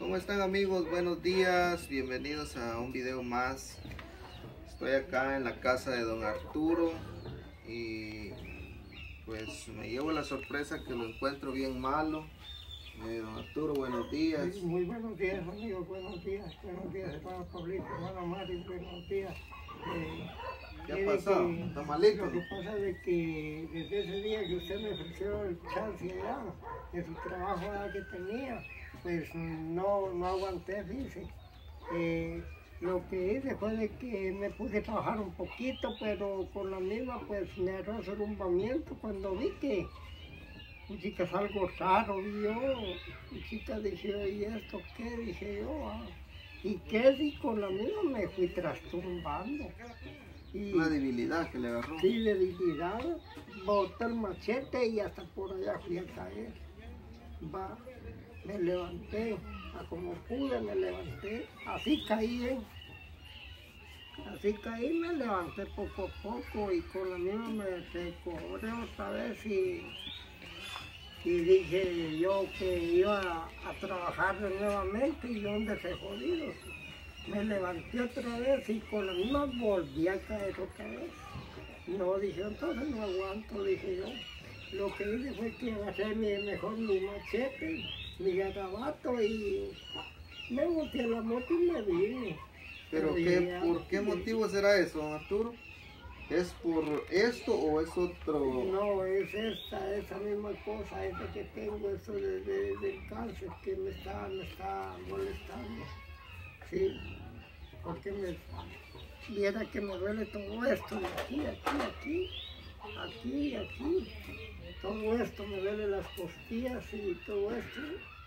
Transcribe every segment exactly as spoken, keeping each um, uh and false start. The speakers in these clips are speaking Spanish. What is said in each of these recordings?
¿Cómo están, amigos? Buenos días, bienvenidos a un video más. Estoy acá en la casa de don Arturo y pues me llevo la sorpresa que lo encuentro bien malo. Eh, don Arturo, buenos días. Sí, muy buenos días, amigos, buenos días, buenos días, hermano Pablito, hermano Mario, buenos días. Eh, ¿Qué ha pasado? que, ¿Está malito? Lo que pasa es que desde ese día que usted me ofreció el chance ya, de su trabajo ya que tenía, pues no, no aguanté, dice. Eh, lo que hice fue de que me puse a trabajar un poquito, pero con la misma pues me agarró derrumbamiento cuando vi que chica, algo raro, vi yo, chica, dije, ¿y esto qué? Dije yo, ah. ¿Y qué? Y con la misma me fui trastumbando. Y, Una debilidad que le agarró. Sí, debilidad, boté el machete y hasta por allá fui a caer. Va, me levanté, a como pude me levanté, así caí, ¿eh? Así caí, me levanté poco a poco y con la misma me recobré otra vez y... Y dije yo que iba a, a trabajar nuevamente y donde se jodido. Me levanté otra vez y con la misma volví a caer otra vez. No, dije, entonces no aguanto, dije yo. Lo que hice fue que agarré mi, mejor mi machete, mi garabato y me monté a la moto y me vine. ¿Pero qué, por qué motivo será eso, don Arturo? ¿Es por esto o es otro? No, es esta, esa misma cosa, esa que tengo, eso de, de, del cáncer que me está, me está molestando. Sí, porque me viera que me duele todo esto, de aquí, aquí, aquí, aquí, aquí. Todo esto me duele las costillas y todo esto.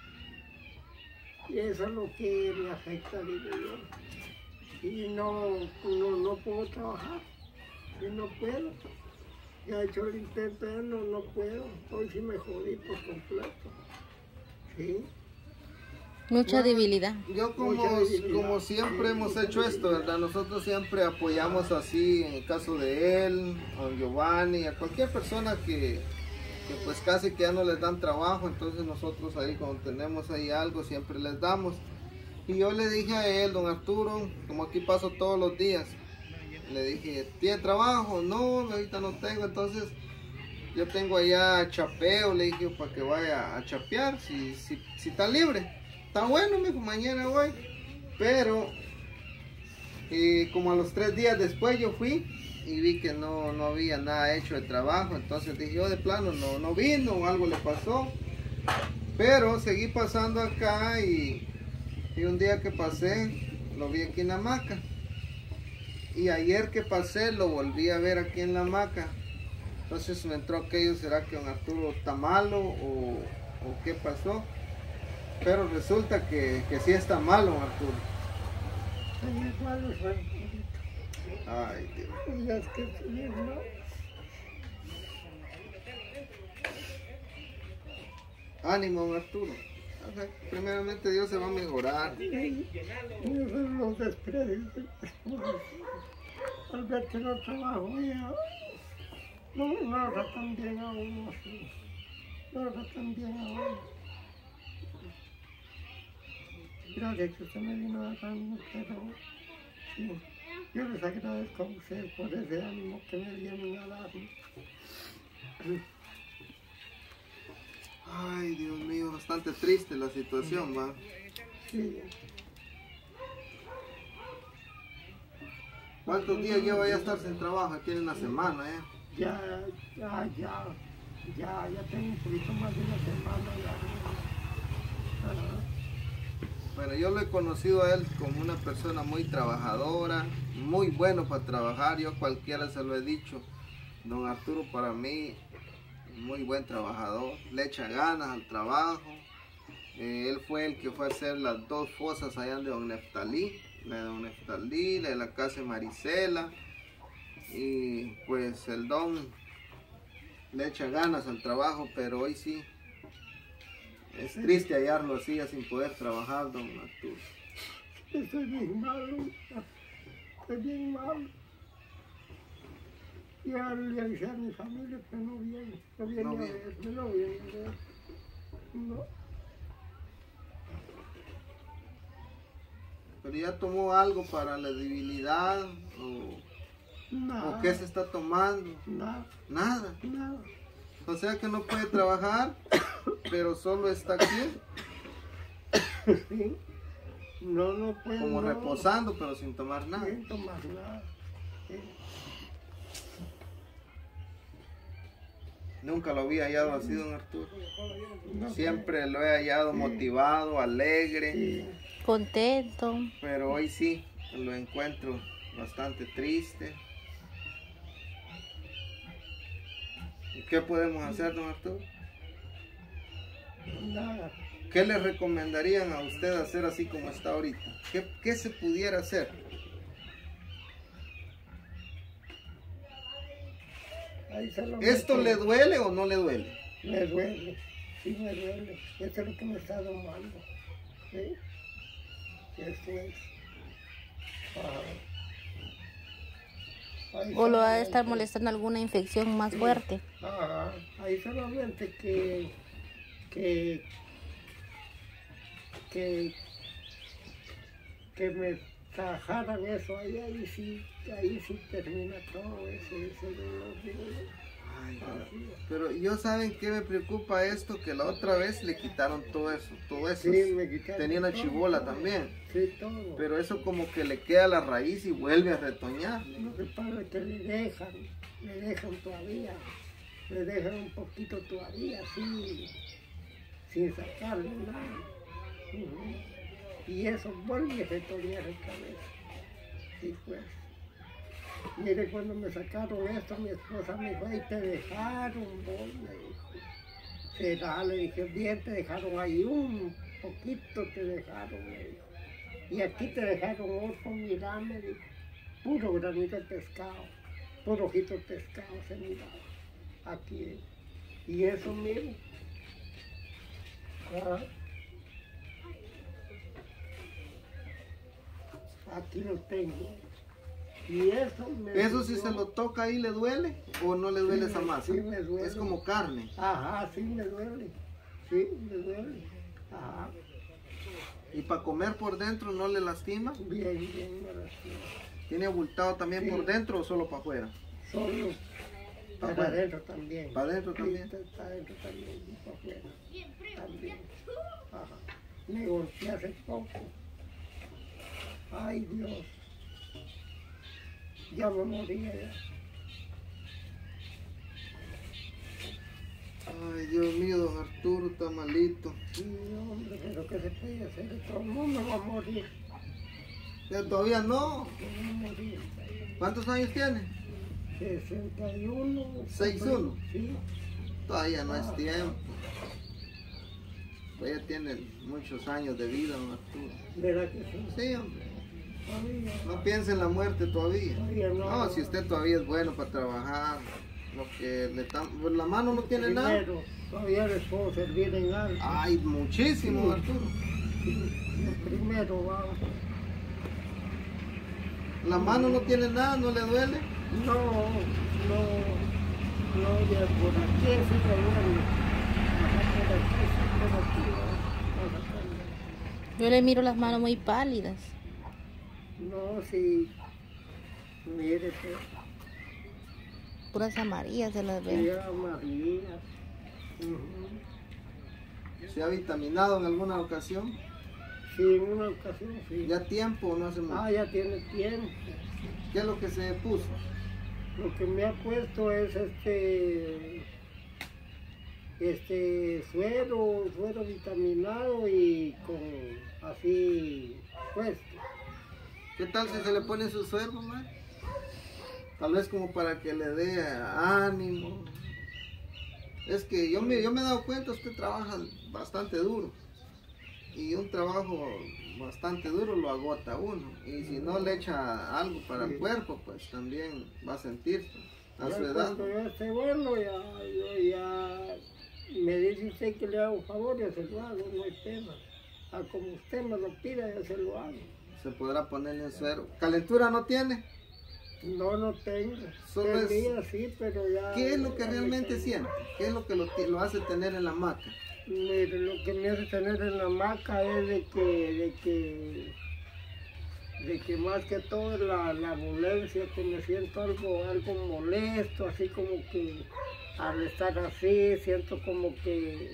Y eso es lo que me afecta, digo yo. Y no, no, no puedo trabajar. Y no puedo, ya he hecho el intento, ya no, no puedo, hoy sí me jodí por completo, sí. Bueno, Mucha debilidad. Yo como, Mucha debilidad. como siempre Sí, hemos mucha hecho esto, debilidad. ¿verdad? Nosotros siempre apoyamos así, en el caso de él, a Giovanni, a cualquier persona que, que pues casi que ya no les dan trabajo, entonces nosotros ahí cuando tenemos ahí algo siempre les damos. Y yo le dije a él, don Arturo, como aquí paso todos los días, le dije, ¿tiene trabajo? No, ahorita no tengo, entonces yo tengo allá chapeo, le dije, para que vaya a chapear, si, si, si está libre. Está bueno, me dijo, mañana voy. Pero, eh, como a los tres días después yo fui y vi que no, no había nada hecho de trabajo, entonces dije, yo de plano no, no vino o algo le pasó. Pero seguí pasando acá y, y un día que pasé, lo vi aquí en la hamaca. Y ayer que pasé lo volví a ver aquí en la hamaca. Entonces me entró aquello, ¿será que don Arturo está malo o, o qué pasó? Pero resulta que, que sí está malo, don Arturo. Estoy malo, soy Ay, Dios. y es que estoy bien mal. Ánimo, don Arturo. O sea, primeramente Dios se va a mejorar. Y esos son los desprecios de las cosas. Al ver que no trabajo ya, no, no tratan bien a uno, sí. No tratan bien a uno. Gracias que usted me vino a dar, pero sí, yo les agradezco a ustedes por ese ánimo que me vienen a dar. Ay, Dios mío, bastante triste la situación, va. Sí. ¿Cuántos días lleva ya estar sin trabajo? Aquí en una semana, ¿eh? Ya, ya, ya, ya, ya tengo un poquito más de una semana ya. Ajá. Bueno, yo lo he conocido a él como una persona muy trabajadora, muy bueno para trabajar, yo a cualquiera se lo he dicho. Don Arturo para mí, muy buen trabajador, le echa ganas al trabajo. Eh, él fue el que fue a hacer las dos fosas allá de don Neftalí, la de don Neftalí, la de la casa de Marisela. Y pues el don le echa ganas al trabajo, pero hoy sí. Es triste hallarlo así, ya sin poder trabajar, don Arturo. Estoy bien malo, estoy bien malo. Ya le avisé a mi familia que no viene, no viene No a viene. verme, no viene a ver. No. Pero ya tomó algo para la debilidad o, Nada. o qué se está tomando. Nada. Nada. Nada. O sea que no puede trabajar, pero solo está aquí. Sí. No, no puedo. Como no, reposando, pero sin tomar nada. Sin tomar nada. Sí. Nunca lo había hallado así, don Arturo. No, Siempre lo he hallado motivado, alegre, sí. Contento. pero hoy sí lo encuentro bastante triste. ¿Y qué podemos hacer, don Arturo? Nada. ¿Qué le recomendarían a usted hacer así como está ahorita? ¿Qué, qué se pudiera hacer? Ahí ¿Esto le duele o no le duele? Me duele, sí me duele. Eso es lo que me está domando. ¿Sí? Eso es. Ajá. Ahí O lo ha de solamente- estar molestando alguna infección más fuerte. Ajá. Ahí solamente que, que, que, que me sajaran eso ahí, ahí sí, ahí sí termina todo ese, ese dolor. Ay, pero, pero yo saben que me preocupa esto, que la otra vez le quitaron todo eso, todo eso. Sí, me quitaron Tenía una todo, chibola todo. también, Sí, todo. pero eso como que le queda la raíz y vuelve a retoñar. Lo que pasa es que le dejan, le dejan todavía, le dejan un poquito todavía, así, sin sacarle nada. Ujú. Y eso vuelve a retoñar otra vez. Sí, pues. Mire, cuando me sacaron esto, mi esposa me dijo, ahí te dejaron, vos, me dijo. Será, le dije, bien, te dejaron ahí, un poquito te dejaron, me dijo. Y aquí te dejaron otro, mirá, me dijo, puro granito de pescado, puro ojito de pescado se miraba aquí. Y eso, mire. Ah. Aquí lo tengo. Y eso me ¿Eso si dolió. se lo toca ahí le duele o no le duele Sí, esa masa? sí me duele. Es como carne. Ajá, sí me duele. Sí, me duele. Ajá. ¿Y para comer por dentro no le lastima? Bien, bien, me lastima. ¿Tiene abultado también Sí. por dentro o solo para afuera? Solo para afuera. adentro también. ¿Para adentro también? Sí, para adentro también y para afuera también. Ajá. Me golpeé hace poco. Ay, Dios. Ya me moría ya. Ay, Dios mío, don Arturo está malito. Sí, hombre, pero ¿qué se puede hacer? Todo el mundo va a morir. Ya todavía no. Todo va a morir. ¿Cuántos años tiene? sesenta y uno. ¿seis uno? Sí. Todavía no es tiempo. Todavía tiene muchos años de vida, don Arturo. ¿Verdad que sí? Sí, hombre. Todavía. No piense en la muerte todavía. Todavía no. No, si usted todavía es bueno para trabajar, lo que le está... pues la mano no tiene nada. Primero, todavía les puedo servir en algo. Ay, muchísimo, don Arturo. Sí, el primero va. La mano no tiene nada, no le duele. No, no, no, ya por aquí sí me duele. Ajá, por aquí sí, por aquí va, va sacando. Yo le miro las manos muy pálidas. No, sí. Mire, pues, Puras amarillas se las veo. ya María. Ujú. ¿Se ha vitaminado en alguna ocasión? Sí, en una ocasión sí. ¿Ya tiempo o no hace mucho? Ah, ya tiene tiempo. ¿Qué es lo que se puso? Lo que me ha puesto es este, este suero, suero vitaminado y con así puesto. ¿Qué tal si se le pone su suero, mamá? Tal vez como para que le dé ánimo. Es que yo me, yo me he dado cuenta, usted trabaja bastante duro. Y un trabajo bastante duro lo agota uno. Y si no le echa algo para el Sí. cuerpo, pues también va a sentirse a Ya su edad. cuando yo esté bueno, ya, yo ya me dice usted que le hago un favor, yo se lo hago, no hay tema. Ah, como usted me lo pida, yo se lo hago. Se podrá ponerle un suero. ¿Calentura no tiene? No, no tengo. Solo es- Tenía, sí, pero ya... ¿Qué es lo que ya me realmente tengo. siente? ¿Qué es lo que lo, ti- lo hace tener en la hamaca? Mire, lo que me hace tener en la hamaca es de que, de que, de que más que todo la, la dolencia, que me siento algo, algo molesto, así como que al estar así, siento como que,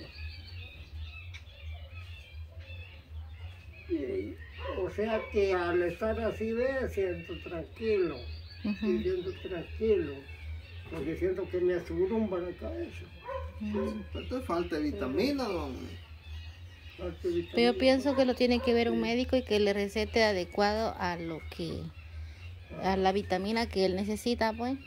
y, o sea que al estar así, ve, siento tranquilo, Ujú. y siento tranquilo, porque siento que me asurumba la cabeza. Mm. Pues te falta vitamina, don. Pero yo pienso que lo tiene que ver un médico y que le recete adecuado a lo que, a la vitamina que él necesita, pues.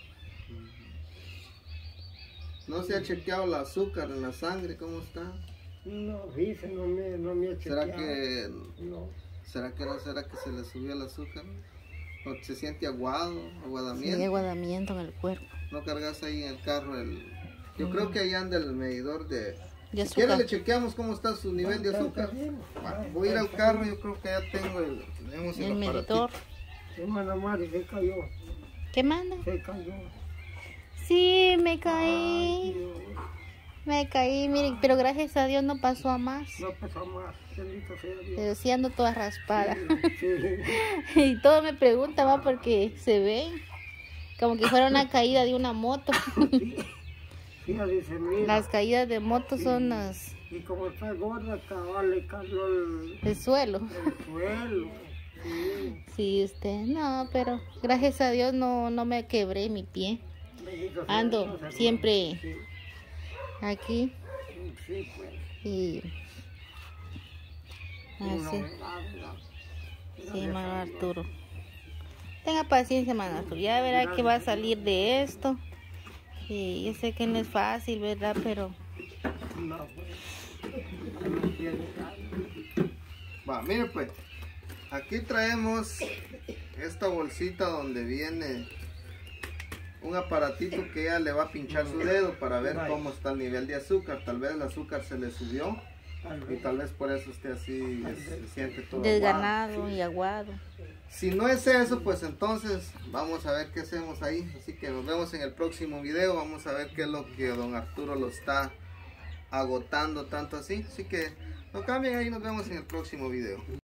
¿No se ha chequeado el azúcar en la sangre? ¿Cómo está? No, dice, no me, no me ha ¿Será chequeado. que, No. será que no será que se le subió el azúcar? ¿O se siente aguado, Sí, aguadamiento? aguadamiento en el cuerpo. ¿No cargas ahí en el carro el...? Yo creo que ahí anda el medidor de... De Si quiere azúcar. le chequeamos cómo está su nivel de azúcar. Va, voy a ir al carro, yo creo que ya tengo el... Tenemos el, El aparatito. medidor. Hermana Mari, se cayó, ¿Qué manda? se cayó. Sí, me Ay, caí. Dios, Me caí, miren, pero gracias a Dios no pasó a más. no pasa más, bendito sea Dios. Pero sí ando toda raspada. Sí, Y todo me pregunta, va, porque se ve como que fuera una caída de una moto. sí, sí, dice, mira, Las caídas de moto son las y como está gorda, cabal, le cayó el, del suelo. el suelo. Sí, Sí, usted, no, pero gracias a Dios no, no me quebré mi pie. bendito sea Ando Dios, hermano. siempre Sí, aquí sí, pues. y Y no, así. nada, Sí, hermano Arturo. Tenga paciencia, hermano Arturo. Ya verá que va a salir de esto. Y yo sé que no es fácil, ¿verdad? Pero no, pues. No tiene nada. Va, mire pues. Aquí traemos esta bolsita donde viene un aparatito que ella le va a pinchar su dedo para ver cómo está el nivel de azúcar. Tal vez el azúcar se le subió y tal vez por eso esté así, se siente todo aguado. desganado y aguado. Si no es eso, pues entonces vamos a ver qué hacemos ahí. Así que nos vemos en el próximo video. Vamos a ver qué es lo que don Arturo lo está agotando tanto así. Así que no cambien ahí, nos vemos en el próximo video.